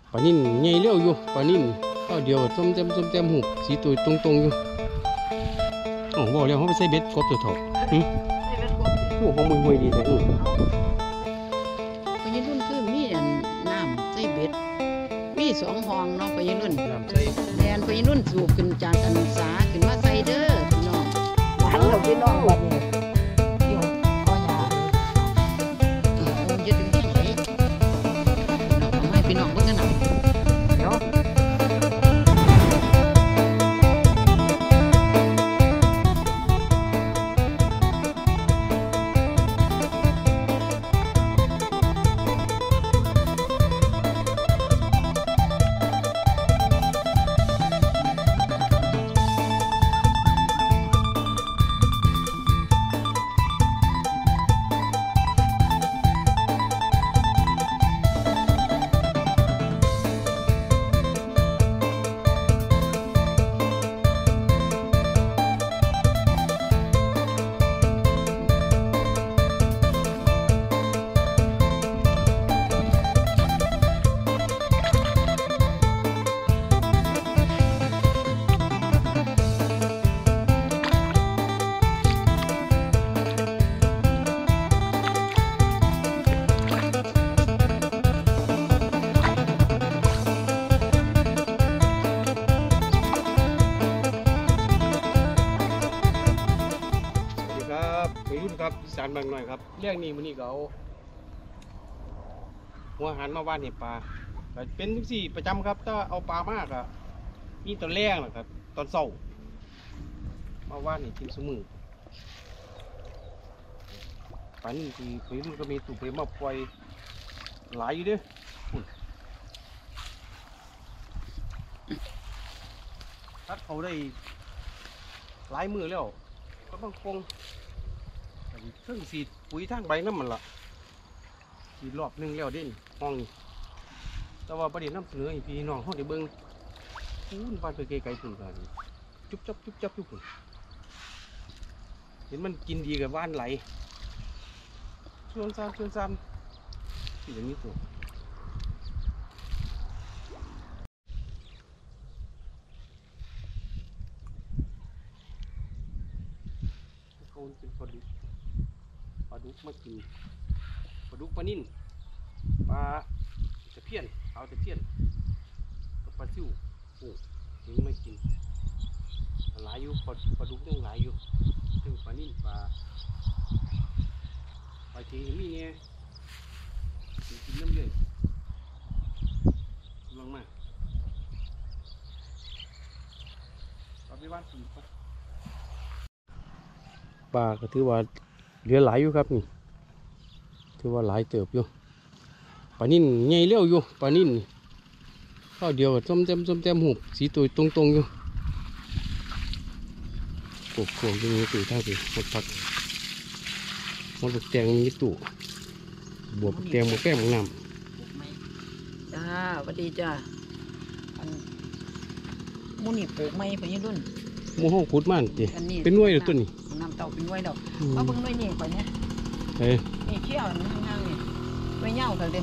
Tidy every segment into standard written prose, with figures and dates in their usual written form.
ปลานิ่นใหญ่เลี้ยวอยู่ปลานิ่นก็เดียวส้มเต็มหูสีตัวตรงอยู่โอ้บอกแล้วเขาไปใส่เบ็ดกบตัวเถาะโอ้เขามวยดีแท้พญารุ่นคือมีน้ำใส่เบ็ดมี2 ห้องเนาะพญารุ่นน้ำใส่แดนพญารุ่นสูบขึ้นจากกันสาขึ้นมาใส่เด้อพี่น้องหลานเราพี่น้องวันนี้อยู่พ่อหยายึดถึงที่ไหนให้พี่น้องเพิ่งกันหน่อยเนาะไปรุ่นครับสารบางหน่อยครับเรื่องนี้มันนี่เขาหัวหันมาว่านเห็บปลาเป็นทุกสี่ประจำครับถ้าเอาปลามากอะนี่ตอนแรกนะครับตอนเศร้ามาว่านเห็บกินสมือปลานี่คือไปรุ่นก็มีตุ่ไปมาปล่อยหลายอยู่เด้อทัดเขาได้หลายมือแล้วก็ต้องคงเครื่องสีปุ๋ยทางใบน้ำมันละสีรอบนึงแล้วเด่นห้องนี้แต่ว่าประเด็นน้ำเสนอพี่น้องเขาได้เบิ้งคุณบ้านไปไกลๆปุ่นกันจุ๊บปุ่นเห็นมันกินดีกับว่านไหลชวนซ้ำที่อย่างนี้ตัวเขาเป็นปลาดุกมากินปลาดุกปลานิ่นปลาตะเพียนเอาตะเพียนกับปลาซิวโอ้ยังไม่กินหลายอยู่ปลาดุกยังหลายอยู่ซึ่งปลานิ่นปลาทีมีเนี่ยกินน้ำเลยลงมาปลาไปบ้านสีปลาก็ถือว่าเหลือหลายอยู่ครับนี่ถือว่าหลายเติบอยู่ปลานิ่นใหญ่เลี้ยวอยู่ปลานิ่นข้าวเดียวส้มเต็มหูสีตัวตรงอยู่กบขวงตรงนี้ตู่ท่าสิหมดผักหมดแตงมีตู่บวบแตงบวบแก้มน้ำจ้าสวัสดีจ้ามูนี่ปลูกไม้พญารุ่นมูห้องขุดมันดิเป็นหน่วยหรือต้นนี่น้ำเต่าเป็นหน่วยดอกเอาเบิ่งหน่วยนี่ก่อนเนี่ยนี่เชี่ยวห่างๆนี่หน่วยเงาเถอะเด้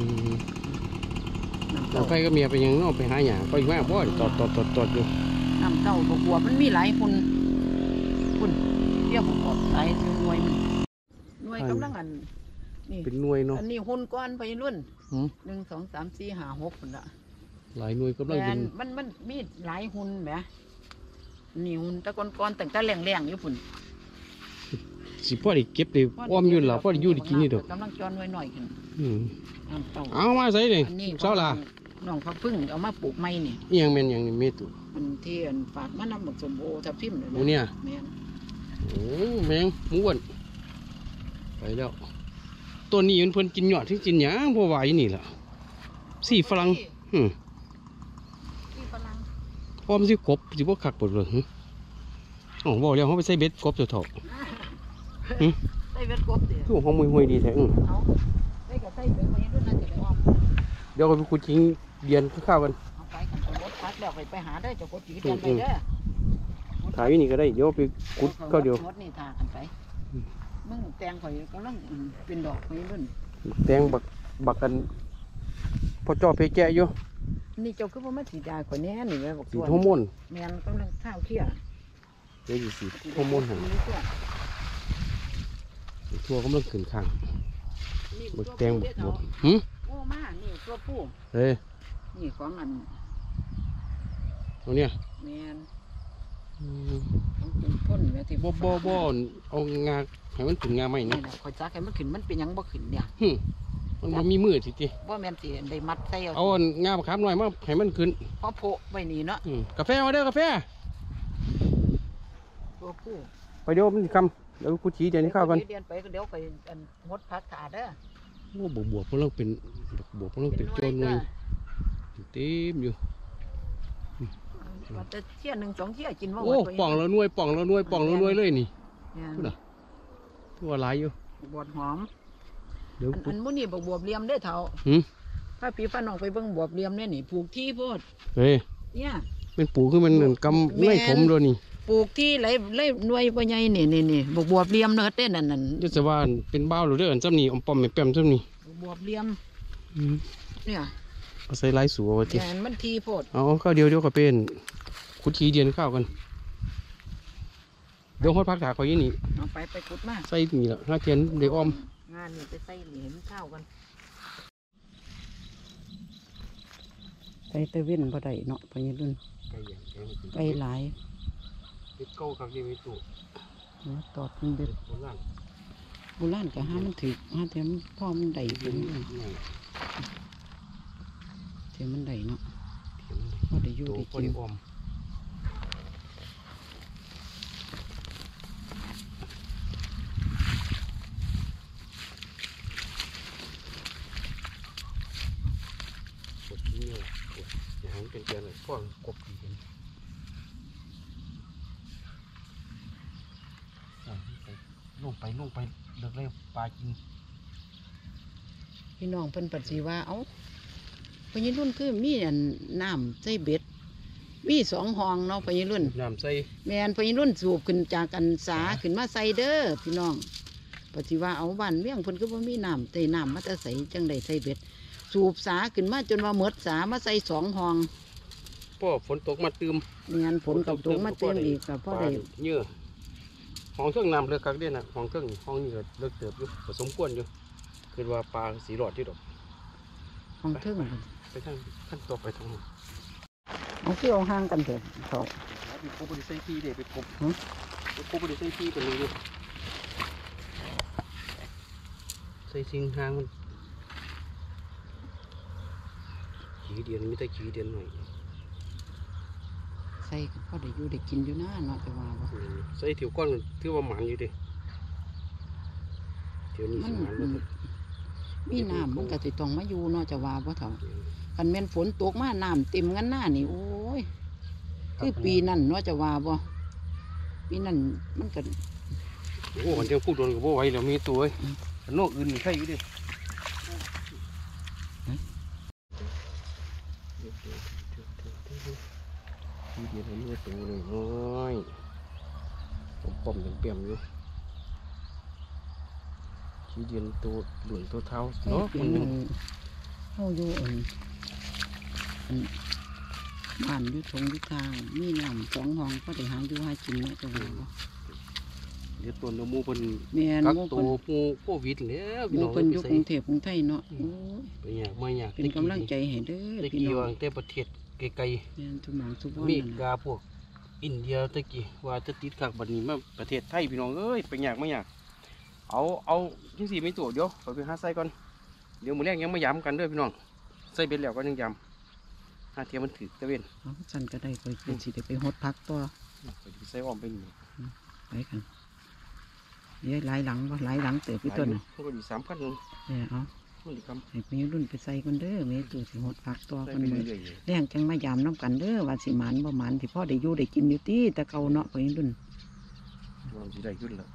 น้ำไฟก็เมียไปยังนอกไปหาหยาไปแม่บ่อยตอดอยู่น้ำเต่าบวบมันมีหลายคนเรียกบวบหลายหน่วยมันหน่วยกำลังนี่เป็นหน่วยเนาะอันนี้หุ่นก้อนพญารุ่น1 2 3 4 5 6คนละหลายหน่วยกำลังเป็นมันมีหลายหุ่นแหมนี่หุ่นตะก้อนแต่งตะแรงอยู่ฝุ่นสิพ่อได้เก็บได้อ้อมอยู่หรอพ่อได้อยู่ได้กินนี่ดอกกำลังจอนไว้หน่อยขึ้นเอามาใส่เลยเช้าละน้องเขาพึ่งเอามาปลูกไม้นี่ยังแม่นยังเมตุมันที่ฝากมันนำหมกสมโอทับทิมเลยเนี่ยแมงโอ้แมงม้วนไปแล้วตัวนี้มันเพิ่นกินหยอดที่กินหยางพอไหวนี่แหละสีฝรั่งพร้อมสิกบสิบ่ขักปวดเลยอ๋อบอกแล้วเขาไปใส่เบ็ดกบตัวเถาะใส่เบ็ดกบดิคือของมวยดีแท้เอาใส่กับใส่เบ็ดมาให้ด้วยนะจะได้อ้อมเดี๋ยวไปคุยทิ้งเดียนข้าวกันเอาไปกันรถพัดแล้วไปหาได้จะกดจีเดียนไปเด้อถ่ายนี่ก็ได้เดี๋ยวไปกุดก็เดี๋ยวรถนี่ทากันไปมึงแตงข่อยกำลังเป็นดอกไปรุ่นแตงบักกันพอจ่อเพแกะอยู่นี่เจ้าคือว่ามาสีดาข่อยแน่นี่แม่บอกสีตัวฮอร์โมนแม่นกำลังเท้าเขี้ยเดี๋ยวสีฮอร์โมนให้ทั่วกำลังขึ้นข้างบักแตงบักบวบโอ้มานี่ตัวผู้เฮ้ยนี่ของอันเอาเนี่ยแม่นของเป็นพ่นแม่ที่บ่เอางาให้มันขึ้นงาไหมนี่นะนะข่อยจักให้มันขึ้นมันเป็นหยังบ่ขึ้นเนี่ยมันบ่มีมือทีบ่แม่นสิได้มัดใส่เอางาบักขามหน่อยมาให้มันขึ้นพอโพะไว้นี่เนาะกาแฟมาเด้อกาแฟตัวผู้ไปเดี๋ยวมันสิคำเดี๋ยวกูชี้เดี๋ยวนี้ข้าวกันเดือนไปก็เดี๋ยวไปอันงดพักขาเด้อโอ้บวบพวกเราเป็นบวบพวกเราเป็นโจรเลยเต็มอยู่ว่าแต่เที่ยหนึ่งสองเที่ยกินว่าโอ้ป่องแล้วหน่วยเลยนี่เนี่ยพูดน่ะตัวอะไรอยู่บวบหอมเดี๋ยวอันมื้อนี้บักบวบเหลี่ยมได้อเฒ่าหืมพาพี่พาน้องไปเบิ่งบวบเหลี่ยมเนี่ยนี่ปลูกที่โพดเฮ้ยเนี่ยเป็นปูคือมันเหมือนกำไล่ผมด้วยนี่ปลูกที่ไหลหน่วยบ่ใหญ่นี่บักบวบเหลี่ยมเนิดเด้นั่นยุทธว่าเป็นบ้าวหรือเด้ออันซ้ำนี่อมปอมไม่แปมซ้ำนี่บักบวบเหลี่ยมเนี่ยเอาใส่ไล่สัวไว้ทีแม่นมันทีโพดเอาข้าวเดียวก็เป็นคุดขี้เดียนข้าวกันเดี๋ยวฮอดพักถาคอยยี่นี่เอาไปขุดมาใส่นี่ละห้าเทียนเด็กอ้อมงานนี่ไปใส่เหรียญข้าวกันไปตะเว้นบ่ได้เนาะพญรุ่นไปหลายเด็กเก่าครับเด็กไม่ตู้ตอดมันเด็ดโบราณโบราณก็ห้ามันถือห้าเทียมพ่อมันได้ถึงเทียมมันได้เนาะพอได้อยู่ได้กินอ้อมกดนี้เลยอย่าให้มันเป็นเกลือเลยพ่อกบดีกันลงไปเลิกเลยปลากินพี่น้องเพิ่นปัดสีว่าเอ้าพญรุ่นคือมีอันน้ำใส่เบ็ดมีสองห้องเนาะพญรุ่นน้ำใส่แมนพญรุ่นสูบขึ้นจากอันสาขึ้นมาใส่เด้อพี่น้องปัดสีว่าเอาบ้านเมี่ยงเพิ่นก็บ่มีน้ำใส่น้ำมาแต่ใส่จังได้ใส่เบ็ดสูบสาขึ้นมาจนว่าหมดสามาใส่สองห้องพ่อฝนตกมาตืมงานผลกับตกมาเต็มอีกกับพ่อได้เยอะห้องเครื่องน้ำเลือกคักเด่นนะห้องเครื่องห้องนี้ก็เลือกเติบอยู่ผสมควรอยู่คือว่าปลาสีหลอดที่ดอกห้องเทิงไปทางขั้นต่อไปทางนู้นเอาคือเอาห่างกันเถอะเขาไปกบไปใส่ที่เด็ไปกบไปกบไปใส่ที่ตัวนี้อยู่ใส่สิ่งทางมันขี้เดียนไม่ได้ขี้เดียนหน่อยใส่ก็พ่อได้อยู่ได้กินอยู่นะเนาะแต่ว่าบ่ใส่เถียวก้อนถือว่าหมันอยู่ดิเถียวนี้มัสินหมันแล้วมีน้ำมันก็สิต้องมาอยู่เนาะจะว่าบ่เท่าคันแม่นฝนตกมาน้ำเต็มกันหน้านี่โอ้ยคือปีนั้นเนาะจะว่าบ่ปีนั้นมันก็โอ้โหมันจะพูดโดนกับโบไหวแล้วมีตัวโนกอื่นใช่อยู่ดิขี้เดียนมันมีตัวเลยน้อยผมปมเปี่ยมอยู่ขี้เดียนตัวหลุนตัวเท้าใส่เนาะเปียมันงเฮาอยู่บ้านอยู่ทงอยู่ทางมีน้ำสองห้องก็ได้หาอยู่หากินเนาะจะว่าบ่เดี๋ยวตัวมูเป็นแม่นกักหมู่ตัเพิ่วน มูโควิดแล้วหมู่เพิ่นอยู่กรุงเทพกรุงไทยเนาะโอ้ยไปอยากมาอยากเป็นกำลังใจให้เด้อตะพี่กี้น้อวาง งแต่ประเทศไกลแม่นทุกหมองทุกๆวันมีนั่นกาน่ะพวกอินเดียตะกี้ว่าจะติดขักบัดนี้มาประเทศไทยพี่น้องเอ้ยไปอยากมาอยากเอาจังสี่ไม่ตัวเดี๋ยวไปหาใส่ก่อนเดี๋ยวมื้อแรกยังไม่ย้ำกันเด้อพี่น้องใส่เบ็ดแล้วก็ยังย้ำหาเทียมมันถือตะเวนเอาสั่นก็ได้ก็เป็นสิได้ไปฮดพักต่อไปใส่อ้อมไปนี่ไปกันเดี๋ยวหลายหลังบ่หลายหลังเติบพี่ต้นน่ะมันก็ดี3,000นึงเอามันดีคำให้พี่รุ่นไปใส่กันเด้อแม่ตู่สิฮดพักต่อใส่กันไปมื้อเรื่อยแรงจังมายามน้ำกันเด้อว่าสิหมานบ่หมานที่พ่อได้อยู่ได้กินอยู่ติแต่เก่าเนาะพี่รุ่นๆมันสิได้ขึ้นแล้ว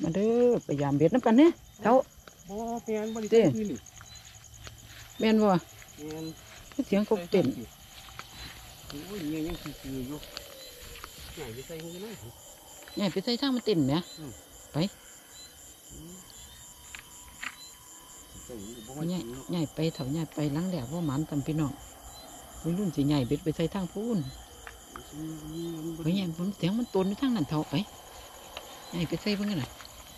มาเด้อไปยามเบ็ดน้ำกันเนี่ยเท่าบ่แม่นบ่ได้ที่นี่แม่นบ่แม่นเสียงกบเต้นโอ้ยเงี้ยยังคืออยู่ใหญ่ไปใส่มือเลยใหญ่ไปใส่ทางมันเต้นไหมไปใส่มือบ่ใหญ่ใหญ่ไปเถาใหญ่ไปหลังแหลกว่าหมันกันพี่น้องวัยรุ่นสิใหญ่เบ็ดไปใส่ทางพูนไปใหญ่ผมเสียงมันตนอยู่ทางนั้นเถาไปใหญ่ไปใส่เพิ่งกันน่ะ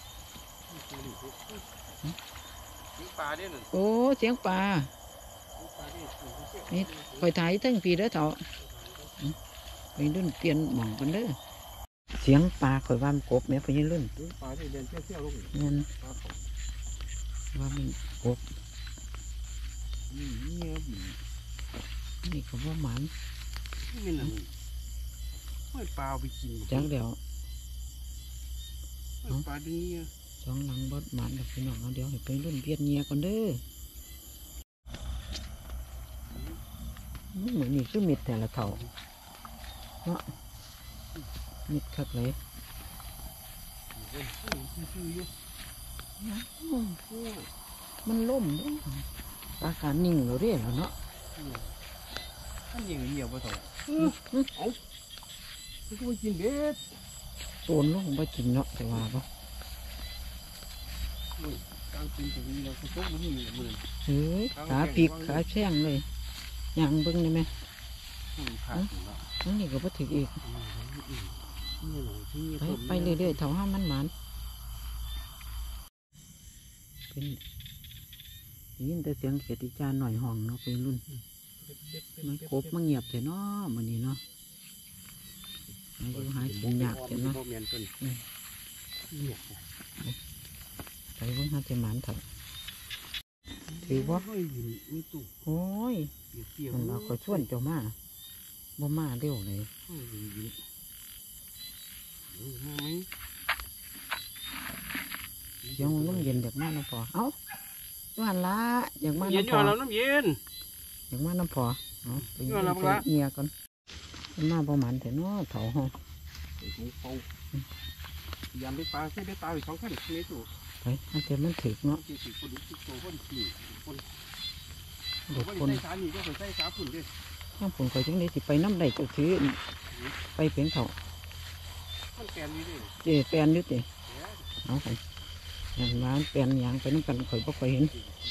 ปลาเด้อโอ้เสียงปลานี่คอยถ่ายทั้งปีเด้อเถาวัยรุ่นเปลี่ยนหม่องกันเด้อเสียงปลาคอยว่ามันกบแม่วัยรุ่นปลาที่เดินเที่ยวๆลงเงินว่ามันกบนี่เงี้ยบิ่งนี่เขาว่าหมันนี่นั่นไม่ปลาไปกินจังเดียวปลาดีเนี่ยสองหลังบดหมันกับพี่น้องเอาเดี๋ยวให้ไปรุ่นเพียรเงียก่อนเด้อเหมือนนี่คือมิดแต่ละเท่าเนาะมิดคักเลยมันล่มเด้ออาการนิ่งเราเรียกแล้วเนาะท่านยังเหี่ยวไปต่อเอามันก็ไปกินเบ็ดโซนลงไปกินเนาะแต่ว่าปะกลางกินตรงนี้เราก็ต้องมันมีมือเฮ้ยขาปีกขาแช่งเลยย่างเบิ้งได้ไหมขาดอยู่แล้วนั่นนี่ก็บ่ถึงอีกไปเรื่อยๆเท่าห้ามันหมันเป็นยินแต่เสียงเกียรติจานหน่อยห้องเนาะเป็นรุ่นมันกบมันเงียบแต่เนาะมันนี่เนาะอายุหายกินยากแต่เนาะไปเบิ่งหาแต่หมันเถอะถือว่าโอ้ยมันเราคอยชวนเจ้ามาบ่มาเร็วเลยยังน้ำเย็นอยากมาน้ำพอเอ้าว่าละอยากมาเย็นน้ำอพยู่อแล้วน้ำเย็นอยากมาน้ำพอเอาไปว่าละว่าละเงียก่อนมาประมาณแต่เนาะเถาห้องยามได้ปลาใช้ได้ปลาอีก2 ขั้นนี่ตู่ไปอันเต็มมันถึกเนาะที่สิคนที่โตคนที่คนเด็กคนคนใส่สานี่ก็ใส่สาฝุ่นด้วยข้างผลคอยจังได้สิไปน้ำใดเจ้าถือไปเพียงเถามันแกนนี่ด้วยเจแปลนอยู่ติเอาไปอย่างร้านแปลนอย่างไปน้ำกันคอยบ่คอยเห็น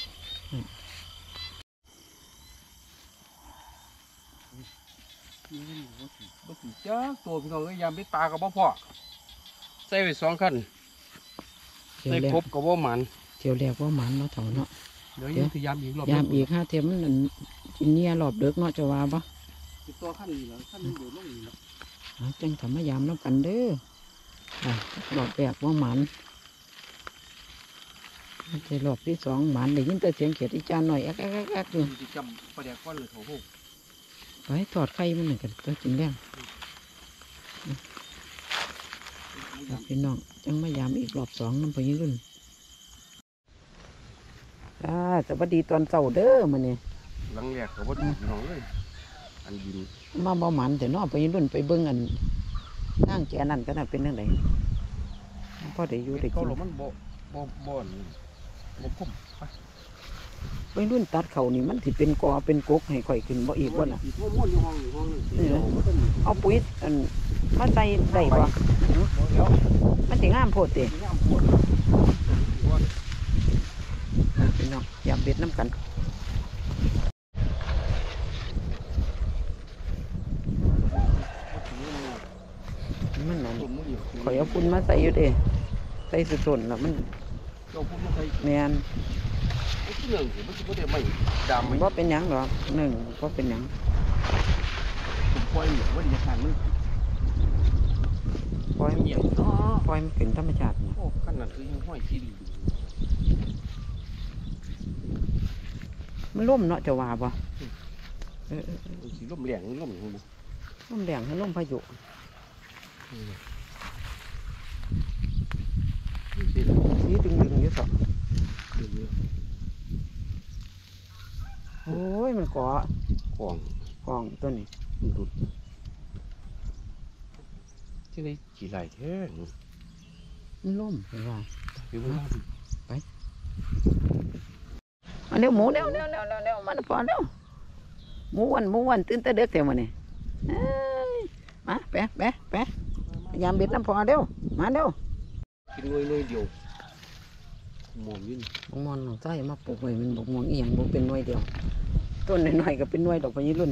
บ่สิจ้าตัวพี่น้องก็ยามได้ปลากับบ่พอใส่ไป2 ขั้นเที่ยวใส่แรกครบกับบ่หมันเที่ยวแรกว่าหมันเนาะเถาเนาะเดี๋ยวยังคือยามอีกรอบยามอีกห้าเทียมมันนั่นกินเนี่ยรอบเด็กเนาะจะว่าปะตัวขั้นนี้แล้วขั้นนี้เดี๋ยวลงนี่แล้วเอาจังทำมายามน้ำกันเด้ออ่ะรอบแรกว่าหมันแต่รอบที่สองหมันได้ยินแต่เสียงเขียดอีจานหน่อยแอ๊กแอ๊กแอ๊กแอ๊กอยู่สิจำประเดี๋ยวก้อนเลยโถโหไปทอดไข่มันหนึ่งกันก็กินแรงครับพี่น้องจังมายามอีกรอบสองน้ำพยิรุ่นสวัสดีตอนเช้าเด้อมื้อนี้หลังแรกก็บ่ถูกน้องเลยอันยินมาบ่หมันแต่เนาะพยิรุ่นไปเบิ่งอันทางแกนั่นก็น่าเป็นจังไดพอได้อยู่ได้เขากินหลมันบ่พุ่มวัยรุ่นตัดเขานี่มันสิเป็นกอเป็นกกให้ข่อยขึ้นบ่อีกบ่ล่ะม้วนอยู่ห้องอยู่ห้องนึงเอาปุ๋ยอันมาใส่ได้บ่เดี๋ยวมันสิงามโพดติน้ำปวดพี่น้องยามเบ็ดน้ำกันมันนั่นข่อยเอาปุ่นมาใส่อยู่เด้ใส่สุดต้นแล้วมันเจ้าพุ่มใส่แม่นไอ้เรื่องมันสิบ่ได้ไม่ดำไม่บ่เป็นหยังดอกหนึ่งบ่เป็นหยังผมปล่อยว่าจะทานมันปล่อยมันเหี่ยวปล่อยมันขึ้นธรรมชาตินะโอ้ขั้นนั้นคือยังห้อยขี้ดีมันล่มเนาะจะว่าบ่เออสีลมแรงลมของล่มแดงให้ล่มพายุสีดึงๆอยู่ซะโอ้ยมันเกาะของกองตัวนี้มันดุดที่ได้กี่ไหลแท้มันล่มเห็นว่าเดี๋ยวมันไปมาเร็วหมูเร็วมันพอเร็วหมูวันตื่นแต่เด็กแต่วันนี้มาแปะพยายามเบ็ดน้ำพอเร็วมาเร็วกินหน่วยเดียวหมอมยืนบกมอนใส่มาปลูกไว้มันบกมอนเอียงบกเป็นหน่วยเดียวต้นน้อยๆก็เป็นหน่วยดอกพะยี่รุ่น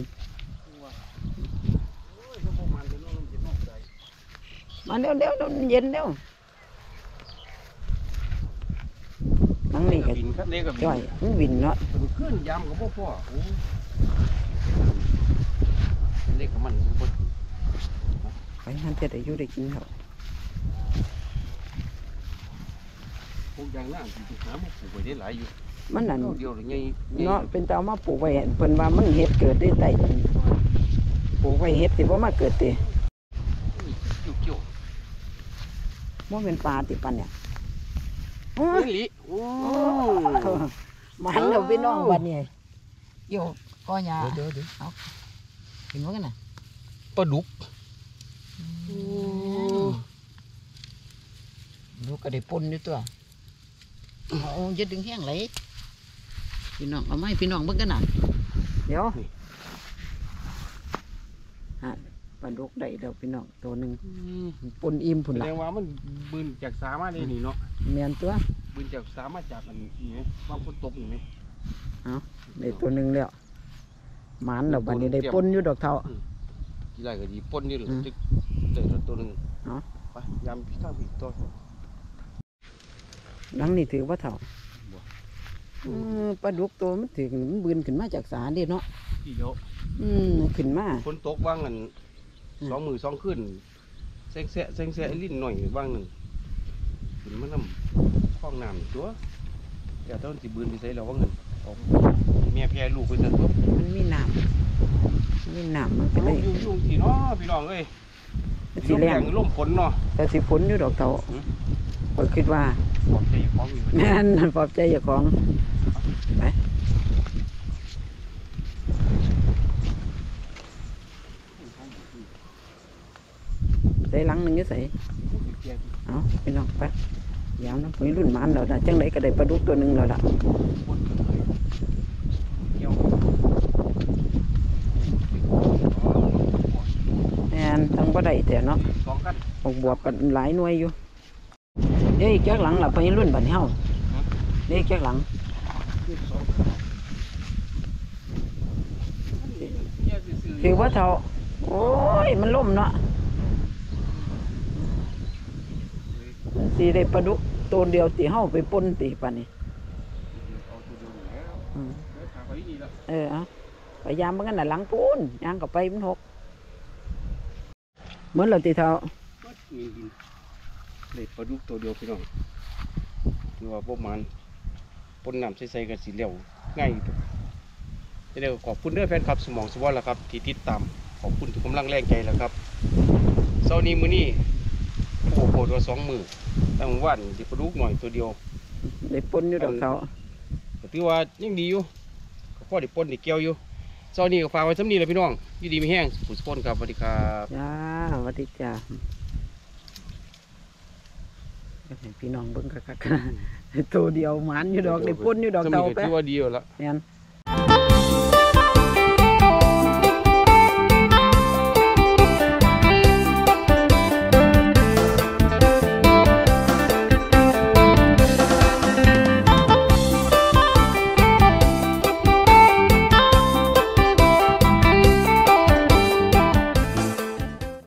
มาเร็วเย็นเร็วนั่งนี่ก็บินครับเล็กกับจ่อยมันวินเนาะมันขึ้นยำกับพ่อโอ้เล็กกับมันไปหันเทศอายุได้กินเขาพวกยางน่าสิหามาปลูกไว้ได้หลายอยู่มันนั่นเดียวหรือไงเนาะเป็นเตามาปลูกไว้เพิ่นว่ามันเฮ็ดเกิดได้ไต่ปลูกไว้เฮ็ดสิบ่มาเกิดติเกี่ยวบ่เป็นปลาติปันเนี่ยโอ้เฮ้ยยลิโอ้มันแล้วพี่น้องบัดนี้เกี่ยวก็ยาเดี๋ยวเห็นว่ากันน่ะปลาดุกลูกก็ได้ปนอยู่ตัวเอาจะดึงแห้งไหลพี่น้องเอาไม้พี่น้องเบิ่งกันน่ะเดี๋ยวฮะปลาดุกได้เดี๋ยวพี่น้องตัวหนึ่งปนอิ่มพุ่นแสละดงว่ามันบืนจากสามาได้นี่เนาะเมียนตัวบืนจากสามาจากอันนี้ไหมบางคนตกอยู่ไหมเอาได้ตัวหนึ่งแล้วหมันแล้วบัดนี้ได้ปนอยู่ดอกเท่ากี่ไรก็ดีปนนี่หรือจึกได้ตัวหนึ่งไปยำพี่ข้าวพี่ตัวดังนี่ถือว่าเท่าปลาดุกตัวมันถือมันบืนขึ้นมาจากสาเด้เนาะกี่เดียวขึ้นมาคนตกบ้างอัน2 มื้อ 2 คืนแซงลิ้นหน่อยบ้างหนึ่งขึ้นมานำคล้องน้ำตัวเดี๋ยวต้องสิบืนไปใส่แล้วว่าเงินออกแม่แพร่ลูกไปซะตัวมันมีน้ำมันก็เลยยุ่งที่เนาะพี่น้องเอ้ยมันสิแรงลมฝนเนาะแต่สิฝนอยู่ดอกเท่าก็คิดว่าบอกใจของอยู่แม่นปลอบใจเจ้าของไปใส่หลังหนึ่งอยู่ใส่เอาไปน้องไปยามน้ำปุ๋ยรุ่นหมันแล้วนะจังไรก็ได้ปลาดุกตัวหนึ่งแล้วล่ะแม่นตั้งบ่ได้แต่เนาะ 2 กันบวบกันหลายหน่วยอยู่เดี๋ยวอีกแก๊กหลังล่ะไปรุ่นบัดเฮาเดี๋ยวอีกแก๊กหลังถือว่าเท่าโอ้ยมันล่มเนาะสีได้ปลาดุกตัวเดียวตีเฮาไปปนตีปานนี้เอาพยายามมันกันน่ะหลังปูนย่างกับไปมันหกเหมือนเราตีเท่าเลยปลาดุกตัวเดียวพี่น้องคือว่าพวกมันปนน้ำใส่กันสีเหลวง่ายจะได้ขอบคุณเด้อแฟนคลับสมองสวอตแล้วครับที่ติดตามขอบคุณทุกกำลังแรงใจแล้วครับเช้านี้มื้อนี้โอ้โหตัว2 มื้อตั้งวันที่ปลาดุกหน่อยตัวเดียวได้ปนอยู่ดอกเขาก็ถือว่ายังดีอยู่ก็พอได้ปนได้เกี่ยวอยู่เช้านี้ก็ฝากไว้สำนี้แหละพี่น้องอยู่ดีมีแห้งผู้สปอนครับสวัสดีครับจ้าสวัสดีจ้าให้พี่น้องเบิ่งคักๆตัวเดียวหมันอยู่ดอกได้ปนอยู่ดอกสำเต่านี้ก็ไปถือว่าดีอยู่แล้วแม่น